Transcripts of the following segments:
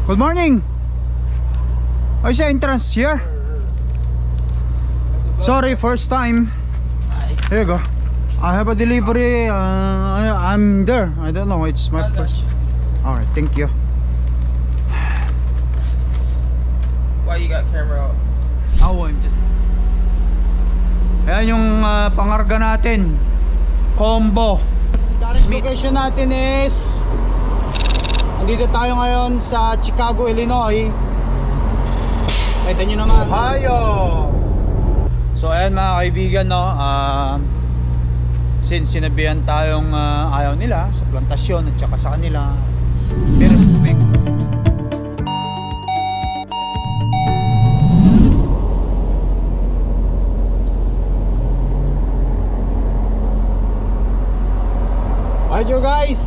Good morning. I say entrance here. Sorry, first time. Here you go. I have a delivery. I'm there. I don't know. It's my first. Alright, thank you. Why you got camera out? Oh, I'm just... Ayan yung pangarga natin. Combo. Current location natin is... Andito tayo ngayon sa Chicago, Illinois. Kita nyo naman, Ohio. So ayan mga kaibigan, no, since sinabihan tayong ayaw nila sa plantasyon at saka sa kanila, pero sa tubig. Alright you guys,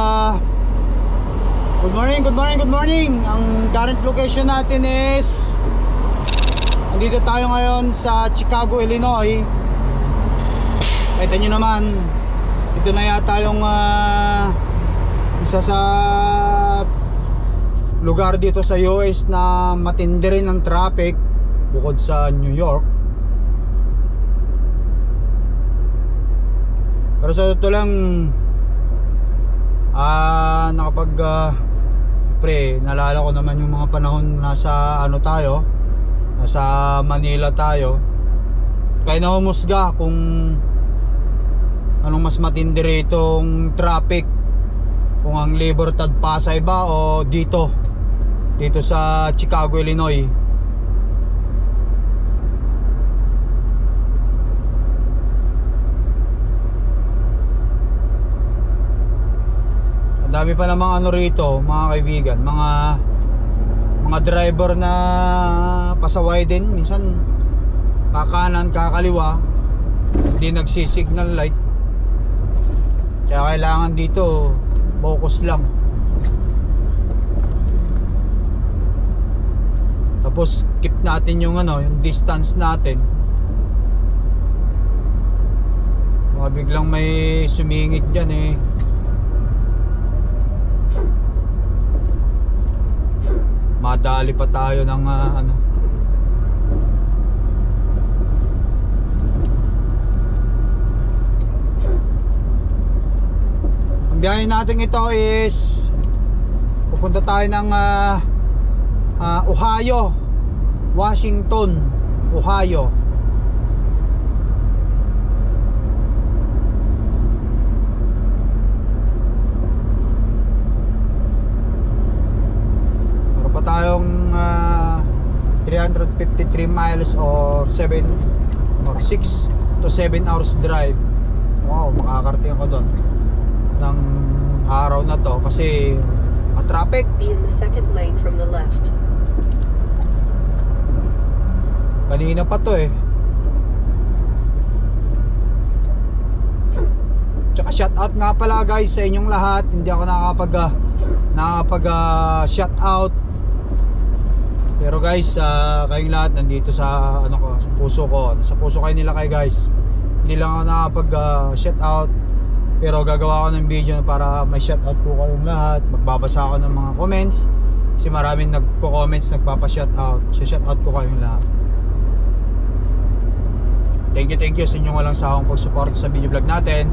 good morning. Ang current location natin is andito tayo ngayon sa Chicago, Illinois. Kita nyo naman, ito na yata yung isa sa lugar dito sa US na matindi rin ang traffic bukod sa New York. Pero sa ito lang naalala ko naman yung mga panahon nasa nasa Manila tayo. Kaya nahumusga kung anong mas matindi itong traffic, kung ang Libertad Pasay ba o dito sa Chicago, Illinois. Ang dami pa namang rito mga kaibigan, mga driver na pasaway din, minsan kakanan kakaliwa, hindi nagsisignal light, kaya kailangan dito focus lang. Tapos keep natin yung yung distance natin. Baka biglang may sumingit dyan eh. Madali pa tayo ng Ang biyahe natin ito is pupunta tayo ng Ohio, Washington, Ohio. Tayong 353 miles or 6 to 7 hours drive. Wow, makakarating ako doon ng araw na to kasi traffic. Be in the second lane from the left. Kanina pa to eh. Tsaka shout out nga pala guys sa inyong lahat. Hindi ako nakakapag shout out. Pero guys, kayong lahat nandito sa sa puso ko. Sa puso kayo nila kayo guys. Hindi lang ako nakapag shout out, pero gagawa ko ng video para may shout out po kayong lahat. Magbabasa ako ng mga comments kasi maraming nagpo-comments, nagpapa-shout out. Shout out ko kayong lahat. Thank you sa inyong walang sawang pag-support sa video vlog natin.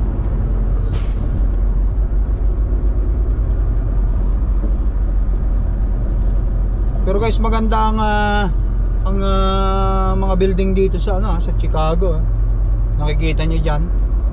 Pero guys, maganda ang mga building dito sa sa Chicago. Nakikita niyo diyan.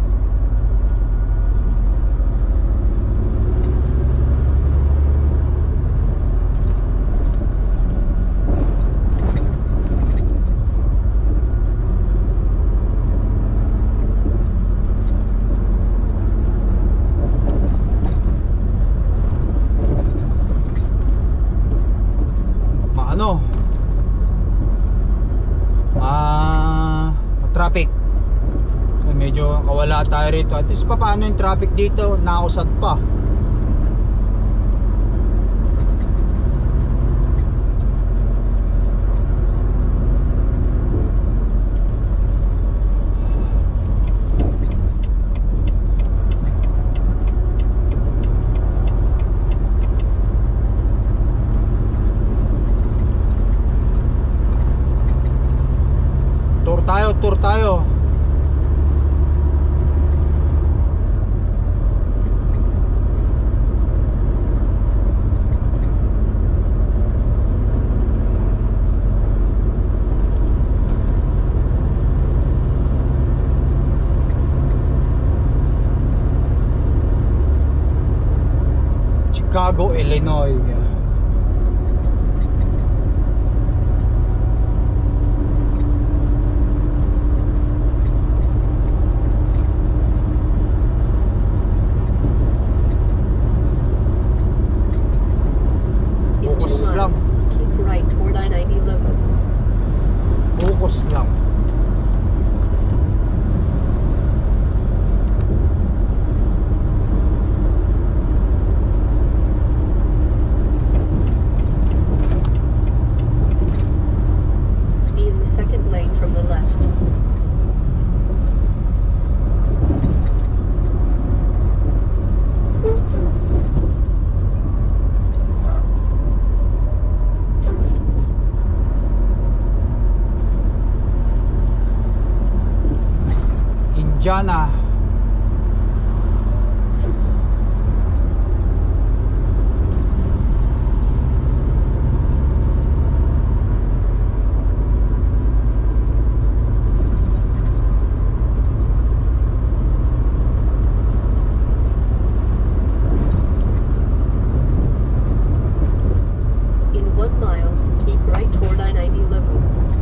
Traffic. So, medyo kawala tayo rito. At least paano yung traffic dito, nausad pa. tour tayo. Chicago, Illinois. In 2 Focus lang. miles, keep right toward I-90 local. Focus lang. Be in the second lane from the left. Indiana. In 1 mile, keep right toward I-90 local.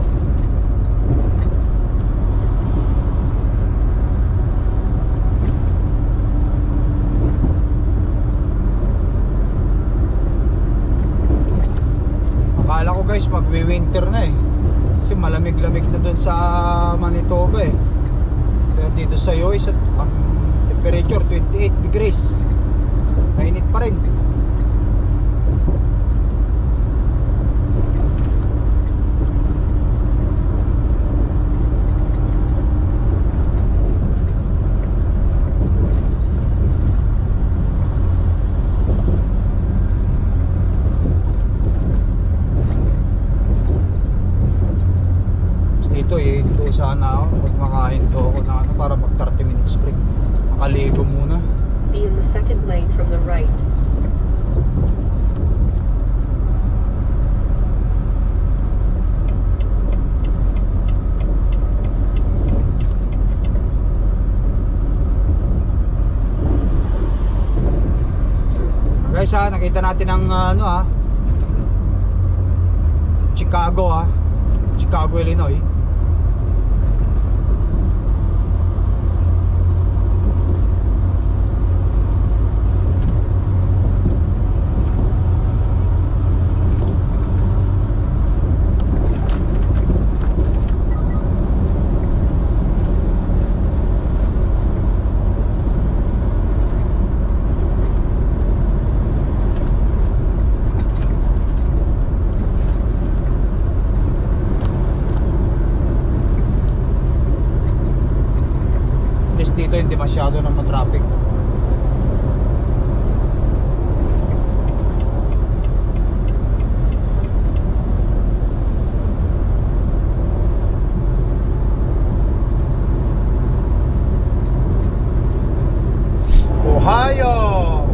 Akala ko guys magwi-winter na eh. Kasi malamig-lamig na dun sa Manitoba eh. Pero dito sa US ang temperature 28 degrees. Mainit pa rin. Dito sana ako pag makahinto ako na ano para mag 30 minutes break. Makaligo muna. Be in the second lane from the right. Guys nakita natin ang Chicago Chicago, Illinois. Dito hindi masyado na matraffic. Ohio.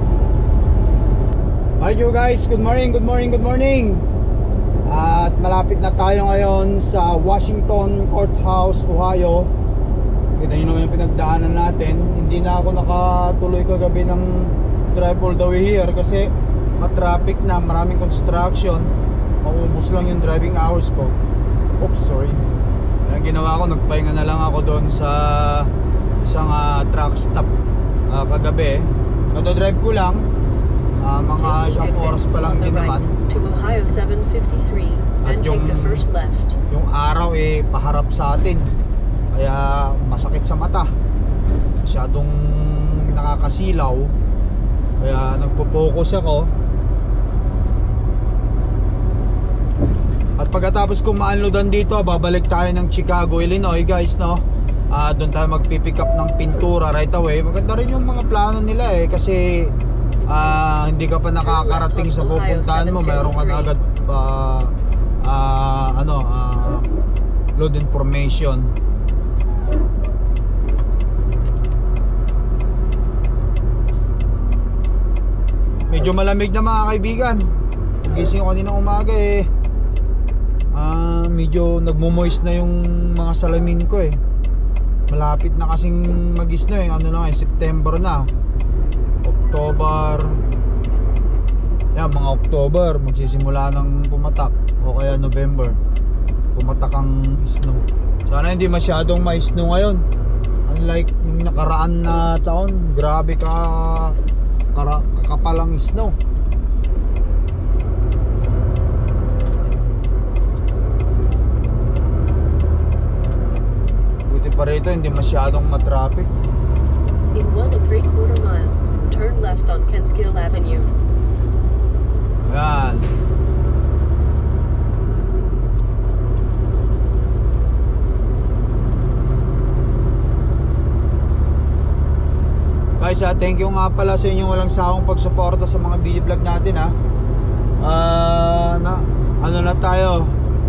Hi you guys, good morning, good morning, good morning. At malapit na tayo ngayon sa Washington Courthouse, Ohio. Kita nyo naman yung pinagdaanan natin. Hindi na ako nakatuloy kagabi ng drive all the way here kasi matraffic na, maraming construction. Maubos lang yung driving hours ko. Oops, sorry. Ang ginawa ko, nagpahinga na lang ako doon sa isang truck stop kagabi. Nado-drive ko lang. Mga isang oras pa lang din naman. To Ohio 753 and take the first left. Yung araw paharap sa atin. Kaya masakit sa mata. Masyadong nakakasilaw. Kaya nagpo-focus ako. At pagkatapos kong ma-unloadan dito, babalik tayo ng Chicago, Illinois guys, no? Doon tayo magpipick up ng pintura right away. Maganda rin yung mga plano nila kasi hindi ka pa nakakarating sa pupuntahan mo, meron ka na agad load information. Medyo malamig na mga kaibigan. Gising ko kanina umaga eh. Medyo nagmo-moist na yung mga salamin ko eh. Malapit na kasing mag-snow eh. Ano na eh, September na. October. Yan, mga October magsisimula ng pumatak. O kaya November pumatak ang snow. Sana hindi masyadong ma-snow ngayon. Unlike yung nakaraan na taon, grabe kakapalang snow. Buti pa rito hindi masyadong matraffic. In 1 3/4 miles, turn left on Catskill Avenue. Yan. Guys, thank you nga pala sa inyong walang sawang pagsuporta sa mga video vlog natin ha. Ano na tayo,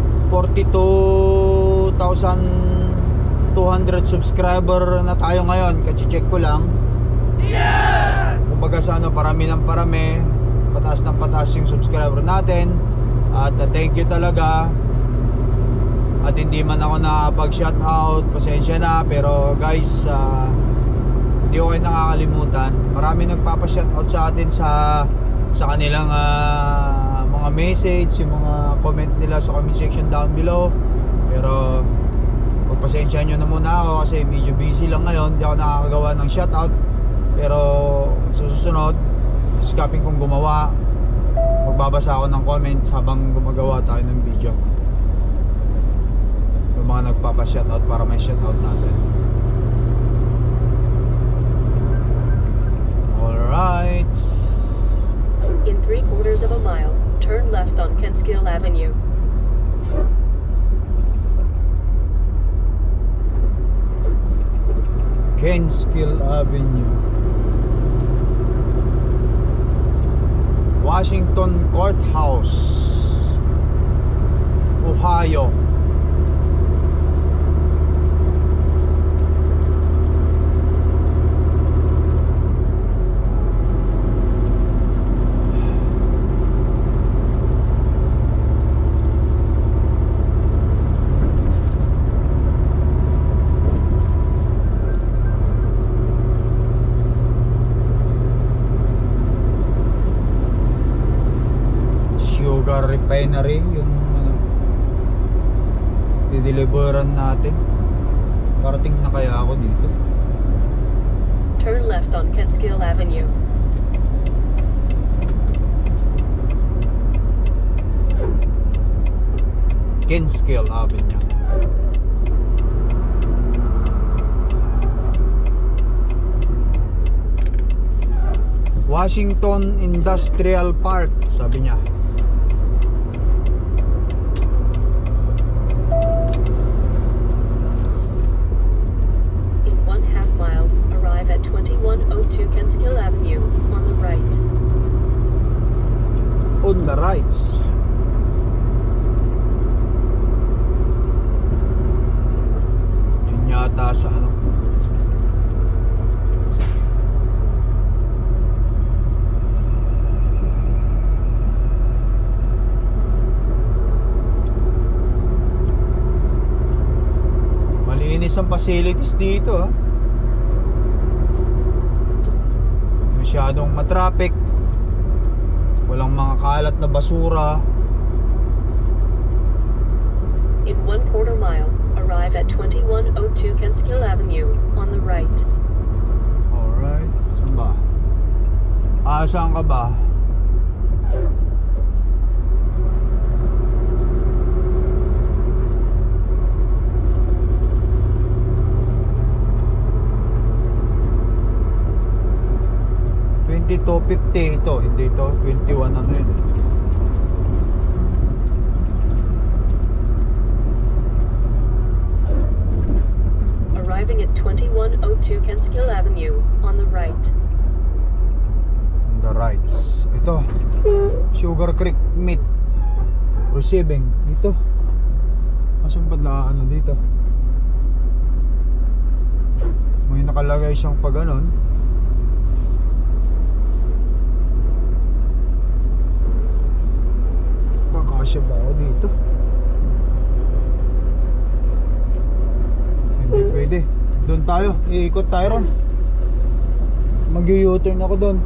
42,200 subscriber na tayo ngayon. Kachi-check ko lang. Yes! Kumbaga sa ano, parami ng parami, pataas ng pataas yung subscriber natin. At thank you talaga. At hindi man ako nakapag-shoutout, pasensya na. Pero guys, hindi ko kayo nakakalimutan. Marami nagpapa-shoutout sa atin sa kanilang mga message, yung mga comment nila sa comment section down below. Pero pagpasensya nyo na muna ako kasi medyo busy lang ngayon. Hindi ako nakakagawa ng shoutout. Pero sa susunod, iskapin kong gumawa. Magbabasa ako ng comments habang gumagawa tayo ng video. Yung mga nagpapa-shoutout para may shoutout natin. Alright. In 3/4 mile, turn left on Catskill Avenue. Catskill Avenue. Washington Courthouse, Ohio. Sugar refinery yung dideliveran natin. Parating na kaya ako dito. Turn left on Catskill Avenue. Catskill Avenue. Washington Industrial Park, sabi niya. In 1/2 mile, arrive at 2102 Catskill Avenue, on the right. On the rights. Yun yata sa ano. Malinis ang facilities dito ha. Masyadong matraffic. Walang mga kalat na basura. In 1/4 mile, arrive at 2102 Catskill Avenue, on the right. Alright. Saan ba? Saan ka ba? $22.50 ito, hindi ito 21 ano yun. Arriving at 2102 Catskill Avenue, on the right. On the rights. Ito, Sugar Creek Meat Receiving. Ito. Asan ba na ano dito? May nakalagay siyang pa ganon. Kakasya ba ako dito? Hindi pwede. Doon tayo, iikot tayo ron. Mag-u-turn ako doon.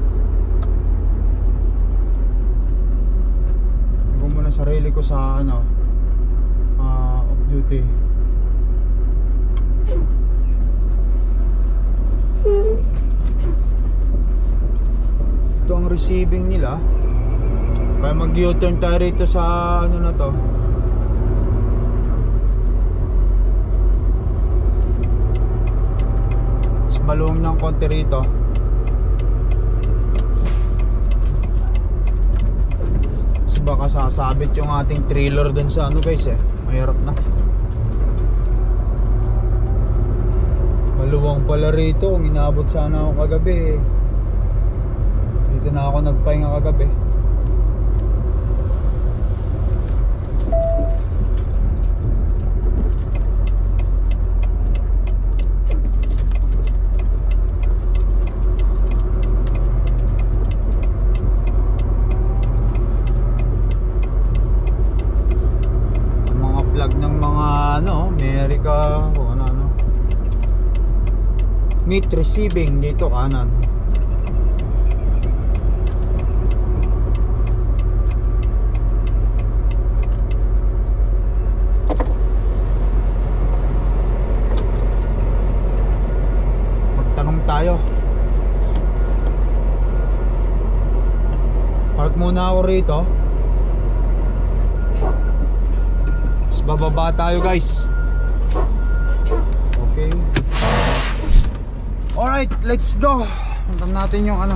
Ako muna sarili ko sa ano, off duty. Ito ang receiving nila. Kaya mag-u-turn tayo rito sa ano na to. Mas maluwang ng konti rito. So baka sasabit yung ating trailer dun sa ano guys mahirap na. Maluwang pala rito. Kung inaabot sana ako kagabi dito na ako nagpahinga kagabi. America o ano meat receiving dito kanan. Magtanong tayo. Park muna ako rito. Bababa tayo guys. Okay. Alright, let's go. Puntan natin yung ano.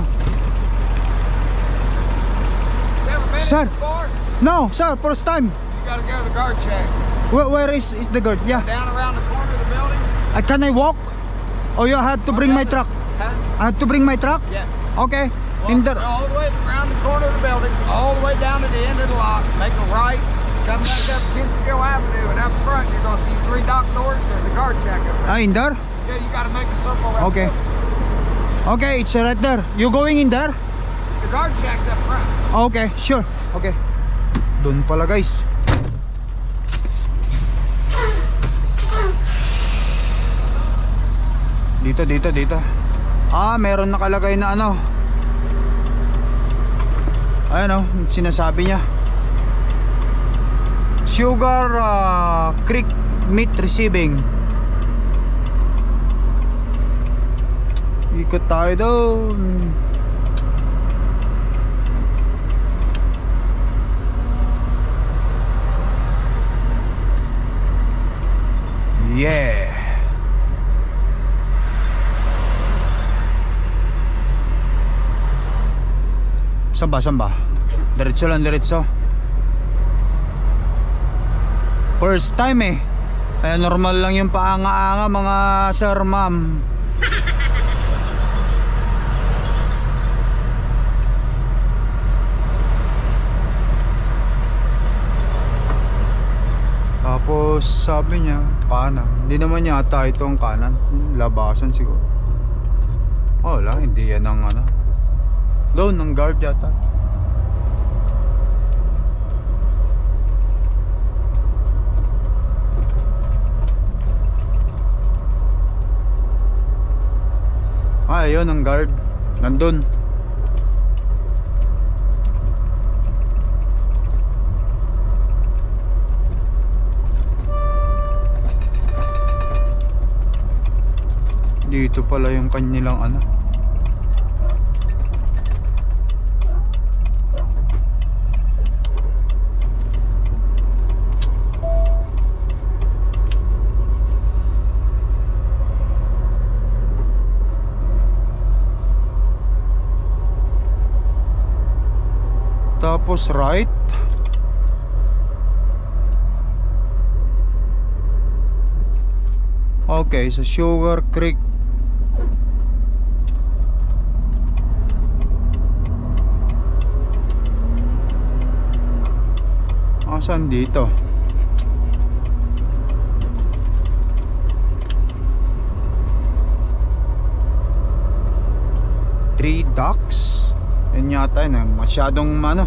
Sir? No, sir, first time. You gotta go to the guard check. Where is the guard? Yeah. Down around the corner of the building. Can I walk? Or you have to bring my truck? Huh? I have to bring my truck? Yeah. Okay. Well, go all the way around the corner of the building, all the way down to the end of the lot. Make a right. Come back up Kinskill Avenue, and up front you're gonna see 3 dock doors. There's a guard check up there. In there? Yeah, you gotta make a circle around. Okay. Okay, it's right there. You going in there? The guard check's up front. Okay, sure. Okay. Doon pala guys. Dito. Meron nakalagay na ano. Ayan sinasabi niya. Sugar Creek Meat Receiving. Ikot tayo doon. Yeah. Saan ba? Diretso lang, diretso. First time kaya normal lang yung paanga-anga mga sir, ma'am. Tapos sabi niya kanan. Hindi naman yata ito ang kanan. Labasan siguro. Wala, hindi yan ang ano. Doon ng guard yata. Ayun ang guard. Nandun. Dito pala yung kanilang ano. Tapos right. Okay, sa Sugar Creek. Saan dito? 3 docks. Yan yata yun, masyadong ano.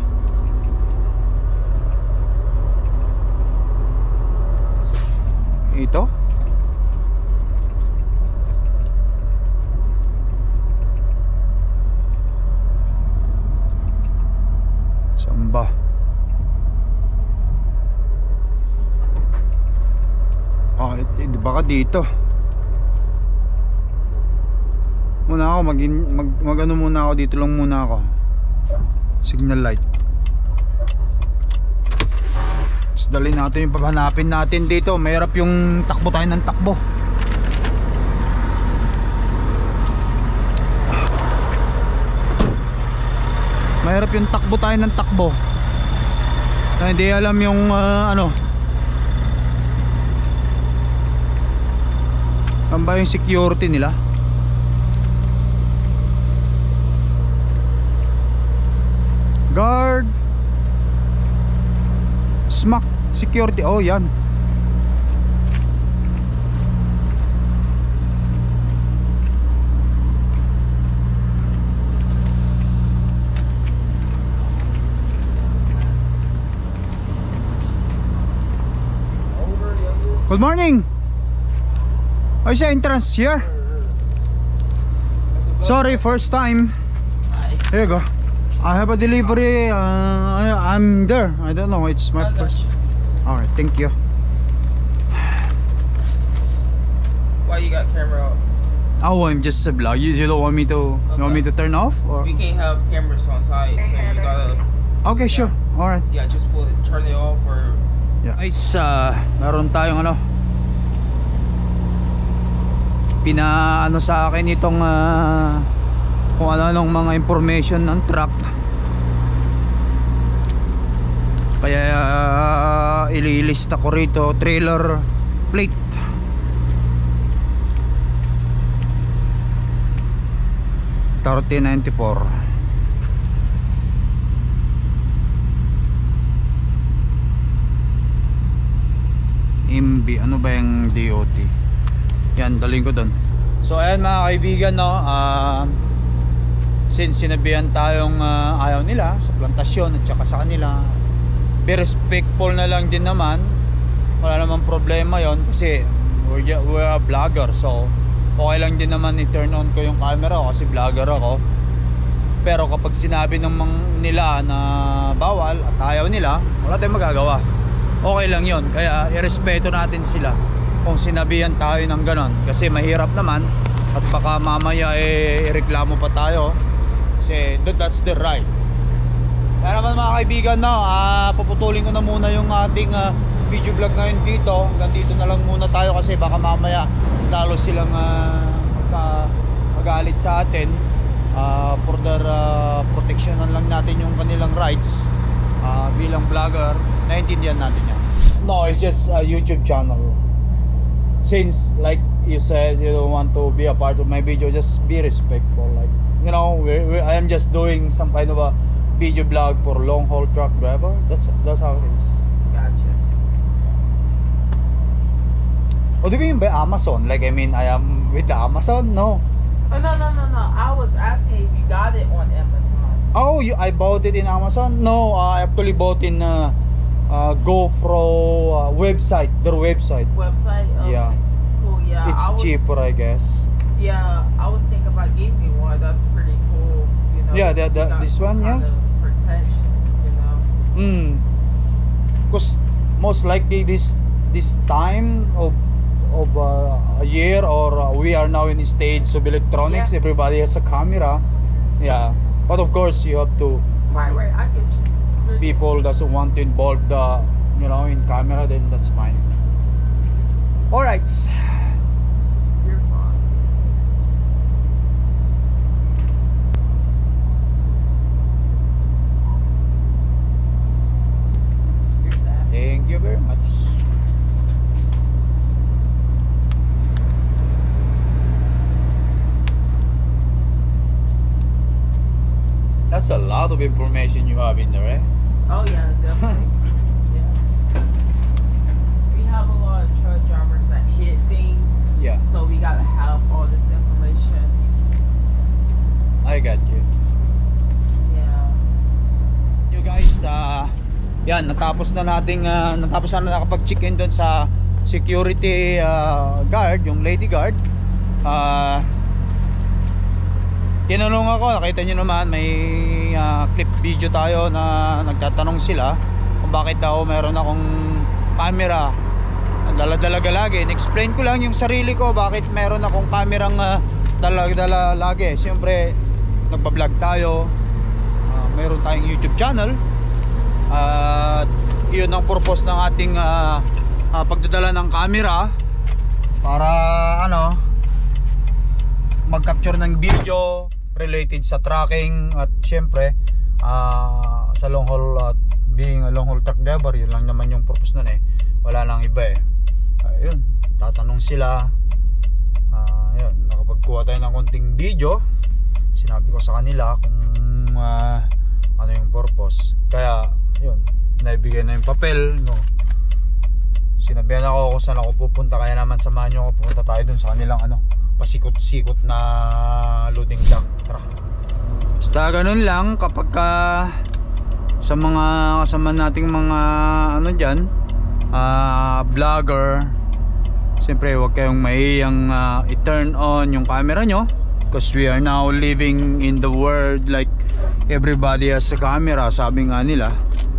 Ito saan ba? Baka dito muna ako, mag ano muna ako, dito lang muna ako. Signal light. Tapos dali natin yung paghanapin natin dito. Mahirap yung takbo tayo ng takbo. Mahirap yung takbo tayo ng takbo. Hindi alam yung ano ba yung security nila. Guard SMAC security. Oh yan. Good morning. Oh, is the entrance here? Sorry, first time. Here you go. I have a delivery. I'm there. I don't know. It's my first. Alright, thank you. Why you got camera out? Oh, I'm just a vlog. You don't want me to? You want me to turn off? Or? We can't have cameras on site, so you gotta. Okay, sure. Alright. Yeah, just turn it off or. Yeah. Guys, meron tayong ano. Pinaano sa akin itong kung ano-anong mga information ng truck. Kaya ililista ko rito trailer plate. $30.94. MB, ano ba yung DOT? Yan, daling ko doon. So ayan mga kaibigan, no, since sinabihan tayong ayaw nila sa plantasyon at saka sa kanila, be respectful na lang din naman. Wala namang problema yon kasi we're a vlogger, so okay lang din naman i-turn on ko yung camera ko kasi vlogger ako. Pero kapag sinabi ng nila na bawal at ayaw nila, wala tayong magagawa. Okay lang yon, kaya irespeto natin sila kung sinabihan tayo ng ganon, kasi mahirap naman at baka mamaya ireklamo pa tayo kasi that's the right. Kaya naman mga kaibigan, no, puputulin ko na muna yung ating video vlog ngayon dito. Hanggang dito na lang muna tayo kasi baka mamaya lalo silang magalit sa atin. Further protectionan lang natin yung kanilang rights bilang vlogger. Naintindihan natin yan. No, it's just a YouTube channel. Since like you said, you don't want to be a part of my video, just be respectful. Like, you know, I am just doing some kind of a video blog for long haul truck driver. That's how it is. Gotcha. Oh, do you mean by Amazon? Like, I mean, I am with the Amazon? No. Oh, no. I was asking if you got it on Amazon. Oh, I bought it in Amazon? No, I actually bought in GoPro website, their website. Website? Okay. Yeah. Cool, yeah. It's cheaper, I guess. Yeah, I was thinking about getting me one. That's pretty cool, you know. Yeah, this one, yeah. Protection, you know. Because most likely this time of a year, or we are now in the stage of electronics. Yeah. Everybody has a camera. Yeah, but of course you have to. Right. I get you. People doesn't want to involve the, you know, in camera, then that's fine. All right. You're fine. Here's that. Thank you very much. That's a lot of information you have in there, eh? Oh yeah, definitely. Yeah. We have a lot of truck drivers that hit things. Yeah. So we gotta have all this information. I got you. Yan, natapos na nakapag-check-in doon sa security guard, yung lady guard. Tinanong ako, nakita nyo naman may clip video tayo na nagtatanong sila kung bakit daw meron akong camera dala-dalaga lagi. In-explain ko lang yung sarili ko bakit meron akong kamerang dala-dala lagi. Siyempre nagpa-vlog tayo, meron tayong YouTube channel, at yun ang purpose ng ating pagdadala ng camera, para mag-capture ng video related sa tracking. At syempre sa long haul, being a long haul truck driver, yun lang naman yung purpose nun wala nang iba ayun, tatanong sila. Ayun, nakapagkuha tayo ng konting video, sinabi ko sa kanila kung ano yung purpose, kaya yun, naibigay na yung papel, sinabihan ako kung saan ako pupunta, kaya naman samahan nyo ako, pupunta tayo dun sa kanilang pasikot-sikot na loading dock truck. Basta ganun lang kapag sa mga kasama nating mga dyan, vlogger, siyempre huwag kayong mahiyang i-turn on yung camera nyo, because we are now living in the world like everybody has a camera. Sabi nga nila,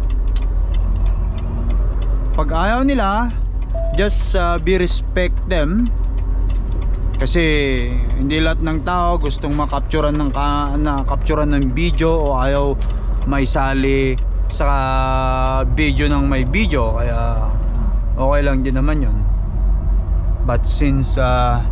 pag ayaw nila, just be respect them, kasi hindi lahat ng tao gustong makapturan ng video o ayaw maisali sa video ng may video, kaya okay lang din naman yun. But since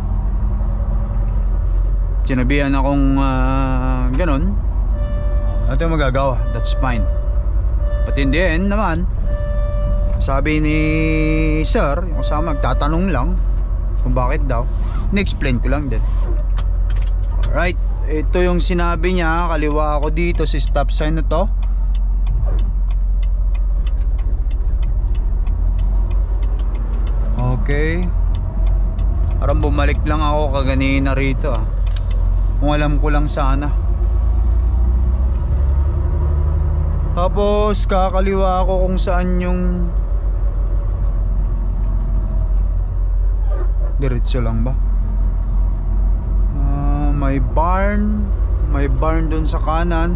sinabihan akong ganun, ano yung magagawa, that's fine. But in the end naman, sabi ni sir, yung kasama, magtatanong lang kung bakit daw, in-explain ko lang din. Alright, ito yung sinabi niya, kaliwa ako dito si stop sign na to. Okay, parang bumalik lang ako kaganina rito kung alam ko lang sana. Tapos kakaliwa ako kung saan yung diretso lang ba? May barn dun sa kanan.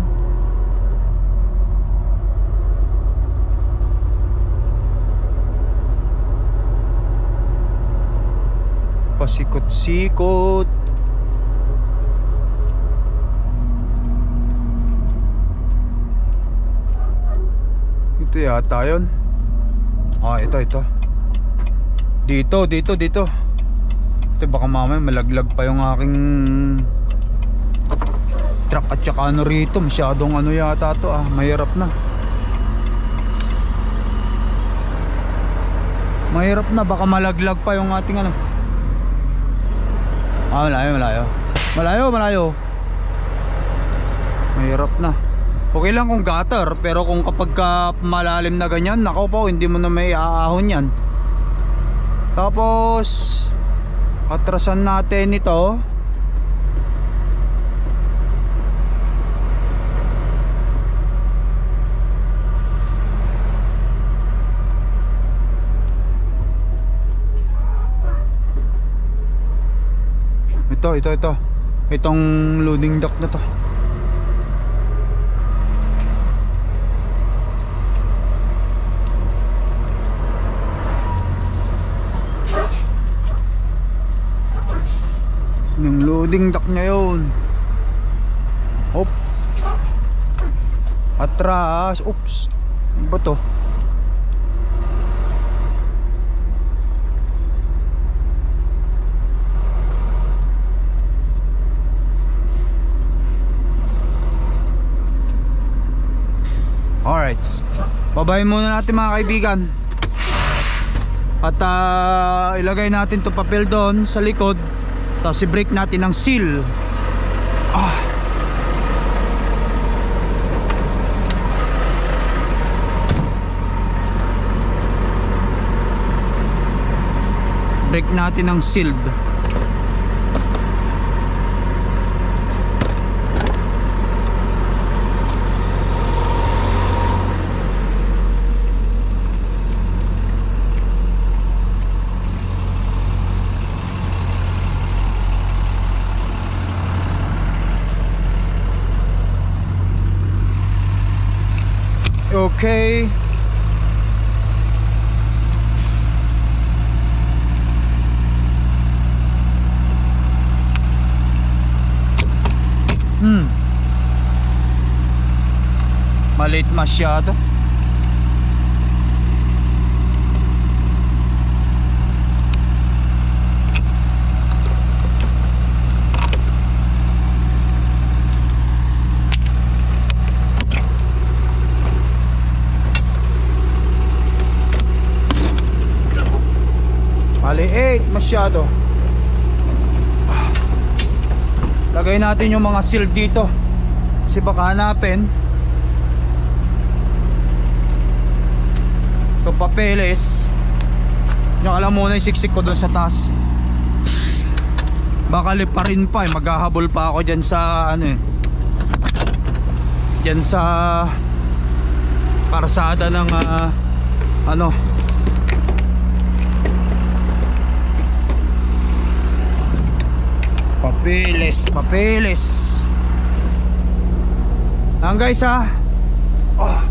Pasikot-sikot. Ito yata yun. Ito. Dito. Baka mamaya malaglag pa yung aking truck at saka rito, masyadong yata to mahirap na, baka malaglag pa yung ating malayo, mahirap na. Okay lang kung gutter, pero kung kapag malalim na ganyan, nako po, hindi mo na may aahon yan. Tapos atrasan natin ito. Ito. Itong loading dock na to. Yung loading dock niya yun. Hop. Atras. Oops. Ano ba to? Alright. Babayin muna natin mga kaibigan. At ilagay natin to papel doon sa likod. Tapos i-break natin ng seal. Break natin ng sealed. Maliit masyado. Maliit masyado. Lagay natin yung mga seal dito kasi baka hanapin ito papeles. Yung alam muna yung siksik ko dun sa taas, baka liparin pa eh. Maghahabol pa ako dyan sa ano eh, dyan sa parsada ng ano, papeles. Lang guys ha. Oh.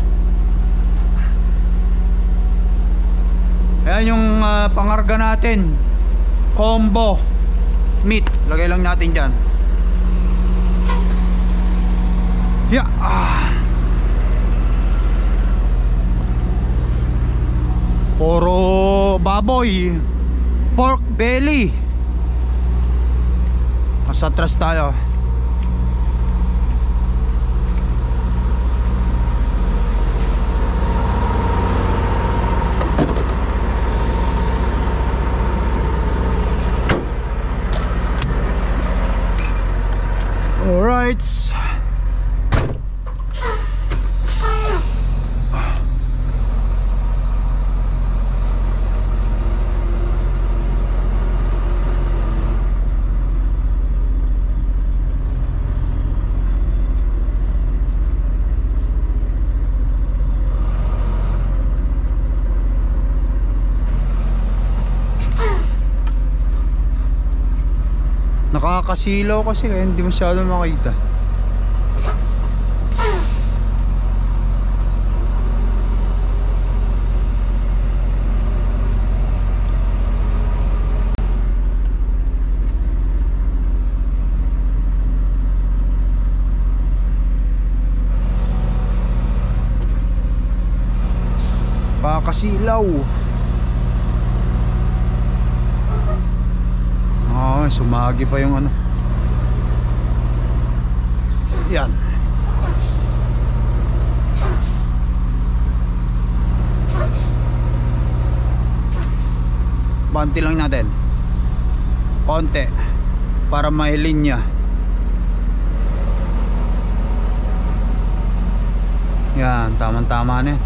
Ayan yung pangarga natin, combo meat. Lagay lang natin dyan. Yeah. Puro baboy, pork belly. Mas atras tayo. Alright. Nakakasilaw kasi kaya hindi masyado makita. Nakakasilaw. Sumagi pa yung ano. Yan. Banti lang natin konti para may linya. Yan, tamang-tama na.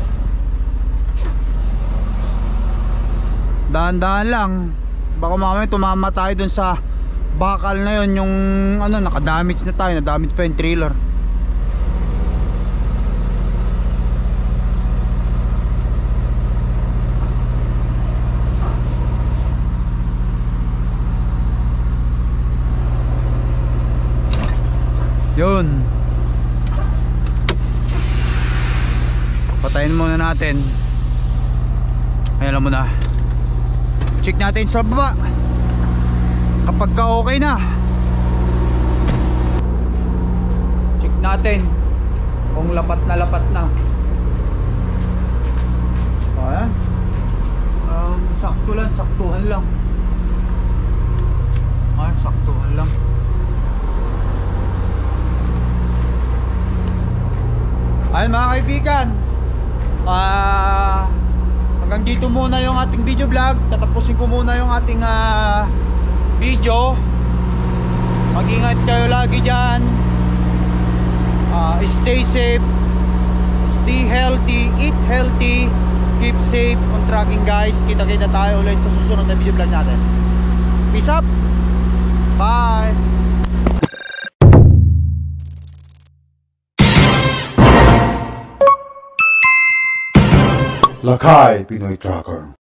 Dahan-dahan lang, baka mamaya tumama tayo dun sa bakal na yun, yung ano, nakadamage na tayo, nadamage pa yung trailer. Yun, patayin muna natin. Ay, alam mo na, check natin sa baba kapag ka okay na. Check natin kung lapat na. So ayan, sakto lang, saktuhan lang. Ayan, saktuhan lang. Ayan mga kaibigan, hanggang dito muna yung ating video vlog. Tatapusin ko muna yung ating video. Mag-ingat kayo lagi dyan. Stay safe, stay healthy, eat healthy, keep safe on tracking guys. Kita-kita tayo ulit sa susunod na video vlog natin. Peace up. Bye. Lakay Pinoy Tracker.